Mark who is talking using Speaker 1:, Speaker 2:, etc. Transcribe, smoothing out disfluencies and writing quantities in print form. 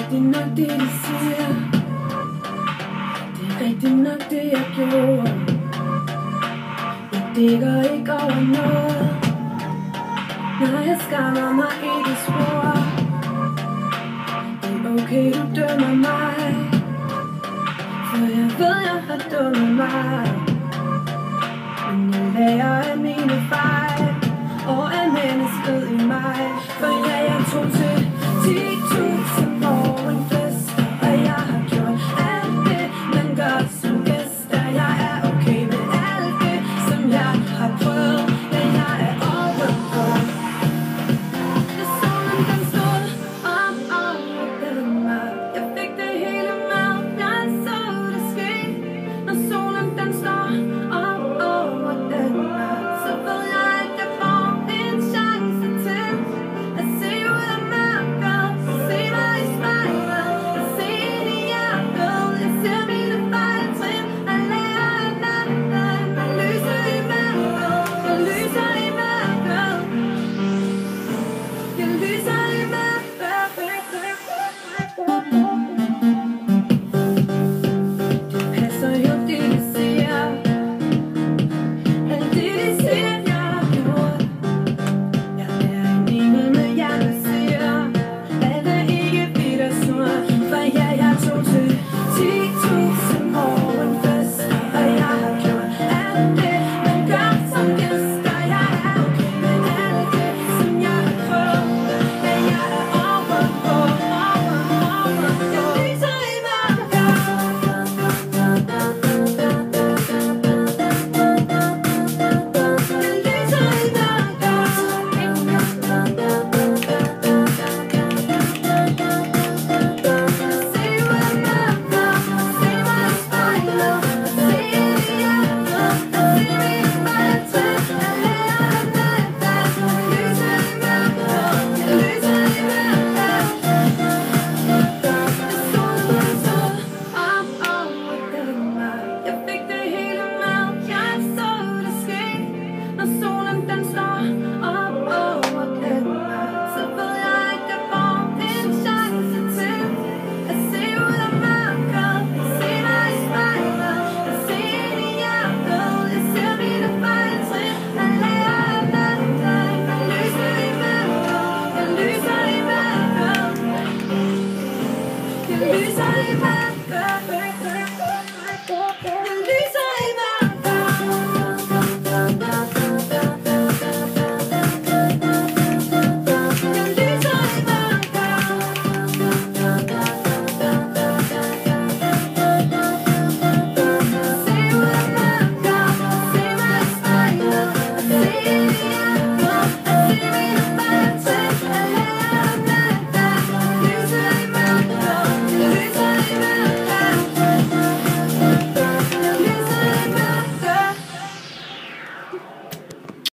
Speaker 1: rigtigt nok det de siger. Det er rigtigt nok det jeg gjorde. Jeg dækker ikke over noget. Nej, jeg skammer mig ikke spor. Det er okay, du dømmer mig, for jeg ved, jeg har dummet mig. Men jeg lærer af mine fejl og af mennesket i mig. For ja, jeg tog til 10.000 år en fest, og jeg har gjort alt det, man gør som gæster. Jeg er okay med alt det, som jeg har prøvet. Ja, jeg er over på. Da solen den stod op over mig, jeg fik det hele med. Jeg så det ske. Når solen den står op over mig, så ved jeg, at jeg får en chance til at se ud af mørket, se mig i spejlet, at se ind i hjertet. Jeg ser mine fejltrin, og lærer af natten. Jeg lyser i mørket, jeg lyser i mørket, jeg lyser i mørket. Det passer jo det de siger, alt det de siger jeg har gjort. Jeg er en engel med hjertet siger, alt er ikke hvidt og sort. For ja, jeg tog til 10.000 år en fest, og jeg har gjort alt det, man gør som gæster. Jeg er okay med alt det, som jeg har prøvet. Ja, jeg er over på, jeg lyser i mørket. Jeg fik det hele med, jeg så det ske. Når solen den står op over mig, så ved jeg, at jeg får en chance til at se ud af mørket, at se mig i spejlet, at se ind i hjertet. Jeg ser mine fejltrin, jeg lærer af natten. Jeg lyser i mørket, jeg lyser i mørket, jeg lyser i mørket.